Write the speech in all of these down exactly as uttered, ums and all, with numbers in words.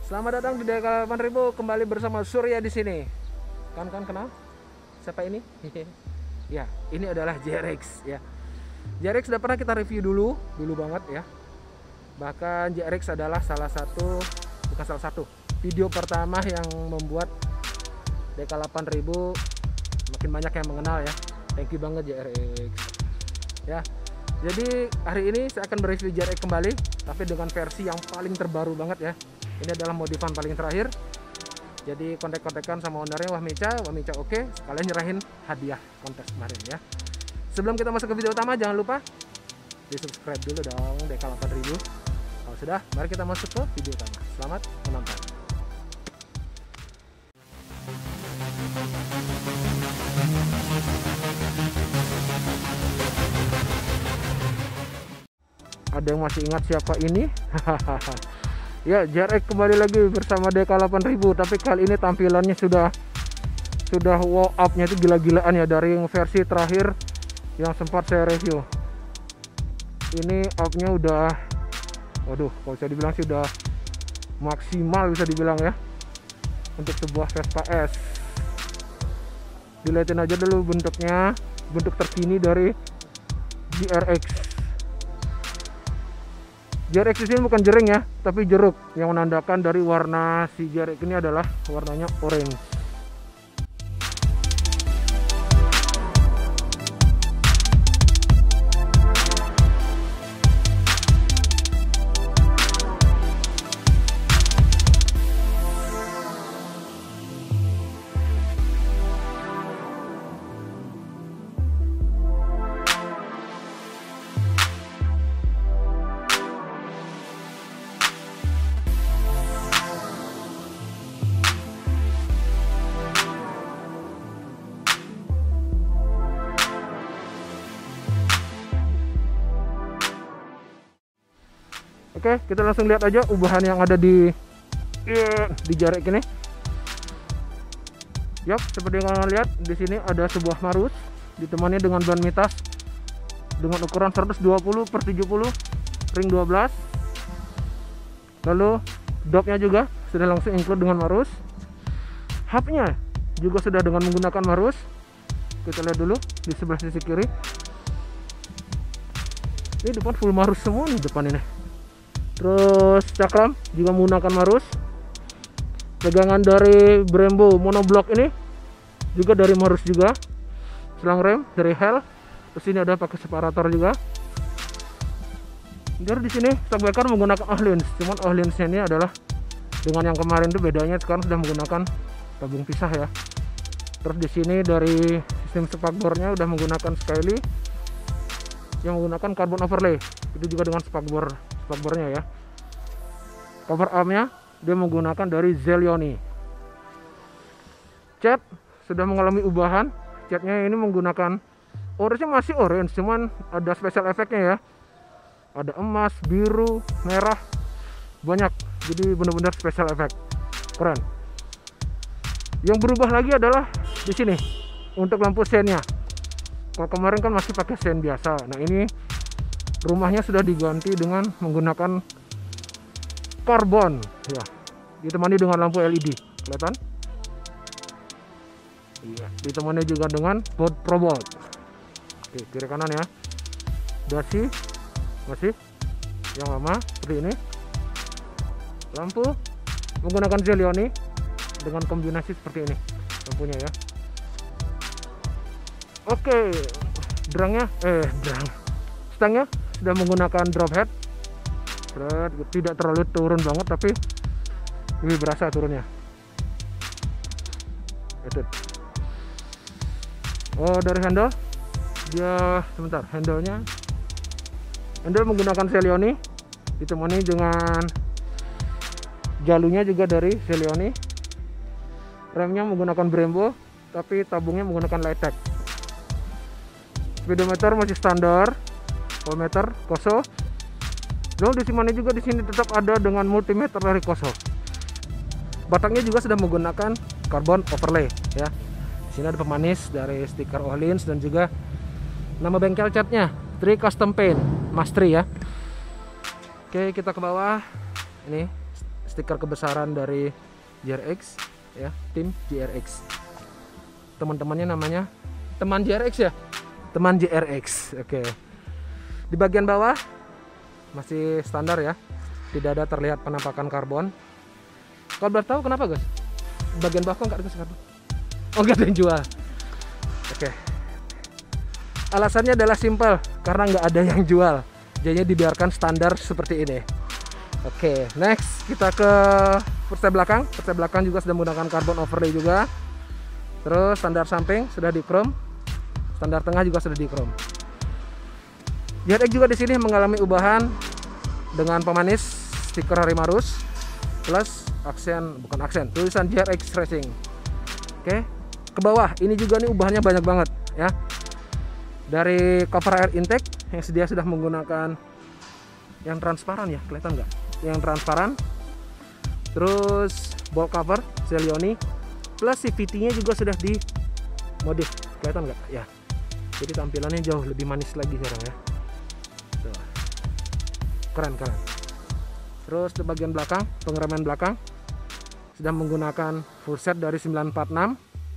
Selamat datang di D K delapan ribu, kembali bersama Surya di sini. Kan kan kenal? Siapa ini? Ya, ini adalah J R X ya. J R X sudah pernah kita review dulu, dulu banget ya. Bahkan J R X adalah salah satu, bukan salah satu, video pertama yang membuat D K delapan ribu makin banyak yang mengenal ya. Thank you banget J R X. Ya. Jadi hari ini saya akan mereview J R X kembali, tapi dengan versi yang paling terbaru banget ya. Ini adalah modifan paling terakhir. Jadi kontak-kontakan sama ownernya Wahmica, Wahmica oke, okay, sekalian nyerahin hadiah kontes kemarin ya. Sebelum kita masuk ke video utama, jangan lupa di subscribe dulu dong D K delapan ribu. Kalau sudah, mari kita masuk ke video utama. Selamat menonton. Ada yang masih ingat siapa ini? Ya, J R X kembali lagi bersama D K delapan ribu, tapi kali ini tampilannya sudah sudah wow up-nya itu gila-gilaan ya, dari yang versi terakhir yang sempat saya review. Ini up-nya udah, waduh, kalau bisa dibilang sih udah maksimal, bisa dibilang ya, untuk sebuah Vespa S. Dilihatin aja dulu bentuknya, bentuk terkini dari J R X. J R X ini bukan jering ya, tapi jeruk, yang menandakan dari warna si J R X ini adalah warnanya orange. Oke, kita langsung lihat aja ubahan yang ada di di J R X ini. Yap, seperti yang kalian lihat, di sini ada sebuah Marus ditemani dengan ban mitas dengan ukuran seratus dua puluh per tujuh puluh ring dua belas. Lalu dopnya juga sudah langsung include dengan Marus. Hubnya juga sudah dengan menggunakan Marus. Kita lihat dulu di sebelah sisi kiri. Ini depan full Marus semua nih depan ini. Terus cakram juga menggunakan Marus. Pegangan dari Brembo monoblock ini juga dari Marus juga. Selang rem dari Hell. Terus ini ada pakai separator juga. Jadi di sini shockbreaker menggunakan Öhlins. Cuman Öhlinsnya ini adalah dengan yang kemarin itu bedanya, sekarang sudah menggunakan tabung pisah ya. Terus di sini dari sistem spakbornya udah menggunakan Skyly yang menggunakan carbon overlay. Itu juga dengan spakbor spakbornya ya. Cover armnya dia menggunakan dari Zelioni. Cat sudah mengalami ubahan. Catnya ini menggunakan orange, masih orange, cuman ada special efeknya ya. Ada emas, biru, merah, banyak. Jadi benar-benar special effect. Keren. Yang berubah lagi adalah di sini untuk lampu sennya. Kalau kemarin kan masih pakai sen biasa. Nah, ini rumahnya sudah diganti dengan menggunakan karbon ya, ditemani dengan lampu L E D. Kelihatan? Iya, ditemani juga dengan board ProBolt. Oke, kiri kanan ya. Dasi masih yang lama seperti ini. Lampu menggunakan Zelioni dengan kombinasi seperti ini lampunya ya. Oke, drangnya eh drang stangnya sudah menggunakan drop head. Tidak terlalu turun banget, tapi lebih berasa turunnya. Itu. Oh, dari handle dia sebentar, handlenya handle menggunakan Zelioni ditemani dengan jalunya juga dari Zelioni. Remnya menggunakan Brembo, tapi tabungnya menggunakan Lightech. Speedometer masih standar, voltmeter Koso. Lalu di sini juga di sini tetap ada dengan multimeter dari Koso. Batangnya juga sudah menggunakan carbon overlay ya. Di sini ada pemanis dari stiker Öhlins dan juga nama bengkel catnya Tri Custom Paint Mastri ya. Oke, kita ke bawah. Ini stiker kebesaran dari J R X ya, tim J R X. Teman-temannya namanya teman J R X ya, teman J R X. Oke. Di bagian bawah masih standar ya, tidak ada terlihat penampakan karbon. Kalau boleh tahu kenapa guys? Bagian bawah kok nggak dikasih karbon? Oh, nggak ada yang jual. Oke. Alasannya adalah simpel, karena nggak ada yang jual. Jadinya dibiarkan standar seperti ini. Oke, next kita ke perisai belakang. Perisai belakang juga sudah menggunakan carbon overlay juga. Terus standar samping sudah di chrome, standar tengah juga sudah di chrome. J R X juga di sini mengalami ubahan dengan pemanis stiker Harimarus plus aksen, bukan aksen, tulisan J R X Racing. Oke, ke bawah ini juga nih ubahannya banyak banget ya. Dari cover air intake yang sedia sudah menggunakan yang transparan ya, kelihatan nggak? Yang transparan. Terus ball cover Celeoni plus C V T-nya juga sudah di modif, kelihatan nggak? Ya. Jadi tampilannya jauh lebih manis lagi sekarang ya. Tuh. Keren keren. Terus di bagian belakang, pengereman belakang sudah menggunakan full set dari sembilan empat enam.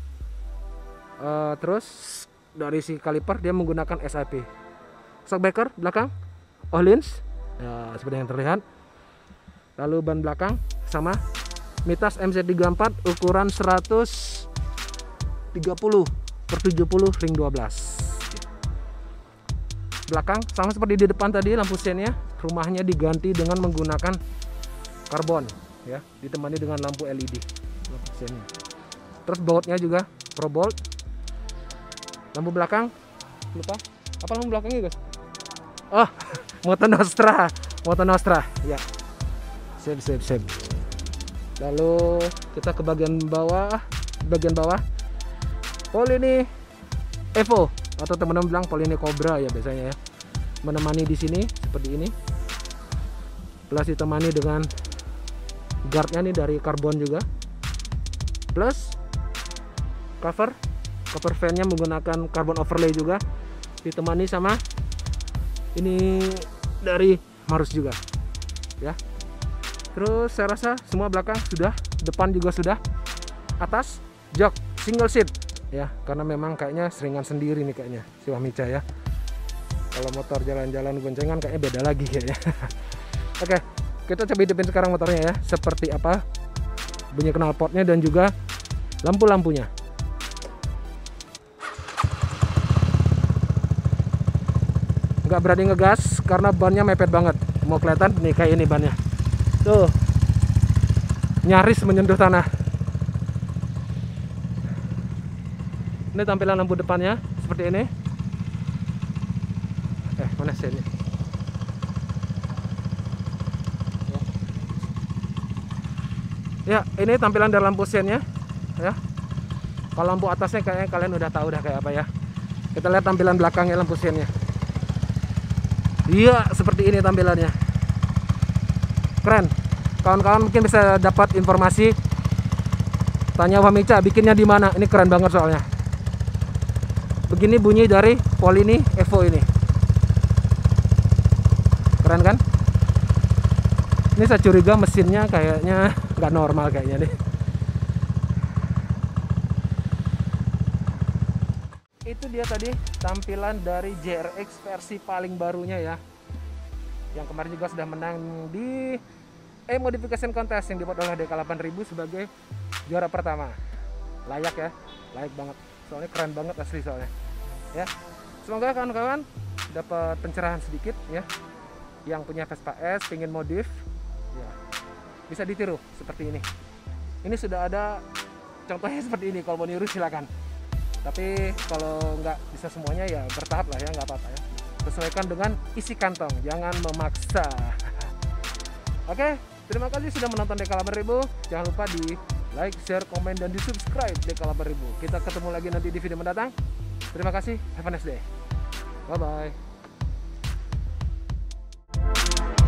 Uh, terus dari si kaliper dia menggunakan S I P. Shockbreaker belakang Öhlins ya, seperti yang terlihat. Lalu ban belakang sama Mitas M Z tiga puluh empat ukuran seratus tiga puluh per tujuh puluh ring dua belas. Belakang sama seperti di depan tadi, lampu sennya rumahnya diganti dengan menggunakan karbon ya, ditemani dengan lampu L E D lampu sennya. Terus bautnya juga Pro Bolt. Lampu belakang lupa apa lampu belakangnya guys? Oh, Moto Nostra, Moto Nostra ya. Sip sip sip. Lalu kita ke bagian bawah, bagian bawah Polini Evo atau teman-teman bilang Polini Cobra ya biasanya ya. Menemani di sini seperti ini. Plus ditemani dengan guardnya nih dari karbon juga. Plus cover cover fan-nya menggunakan carbon overlay juga, ditemani sama ini dari Marus juga ya. Terus saya rasa semua belakang sudah, depan juga sudah. Atas jok single seat ya, karena memang kayaknya seringan sendiri nih kayaknya si Wamicha ya. Kalau motor jalan-jalan goncengan kayaknya beda lagi kayaknya. Oke, kita coba hidupin sekarang motornya ya, seperti apa bunyi knalpotnya dan juga lampu-lampunya. Nggak berani ngegas karena bannya mepet banget. Mau kelihatan nih kayak ini bannya. Tuh, nyaris menyentuh tanah. Ini tampilan lampu depannya seperti ini. Eh, mana sennya? Ya, ini tampilan dari lampu sennya ya. Kalau lampu atasnya kayaknya kalian udah tahu dah kayak apa ya. Kita lihat tampilan belakangnya lampu sennya. Iya, seperti ini tampilannya. Keren. Kawan-kawan mungkin bisa dapat informasi, tanya Wamicha bikinnya di mana. Ini keren banget soalnya. Begini bunyi dari Polini Evo ini. Keren kan? Ini saya curiga mesinnya kayaknya nggak normal kayaknya nih. Itu dia tadi tampilan dari J R X versi paling barunya ya, yang kemarin juga sudah menang di E-Modification Contest yang dibuat oleh D K delapan ribu sebagai juara pertama. Layak ya, layak banget, soalnya keren banget asli soalnya ya. Semoga kawan-kawan dapat pencerahan sedikit ya, yang punya Vespa S pengen modif ya, bisa ditiru seperti ini. Ini sudah ada contohnya seperti ini, kalau mau niru silakan. Tapi kalau nggak bisa semuanya ya bertahap lah ya, nggak apa-apa ya. Sesuaikan dengan isi kantong, jangan memaksa. Oke, terima kasih sudah menonton D K delapan ribu. Jangan lupa di like, share, komen, dan di subscribe D K delapan ribu. Kita ketemu lagi nanti di video mendatang. Terima kasih, have a nice day. Bye-bye.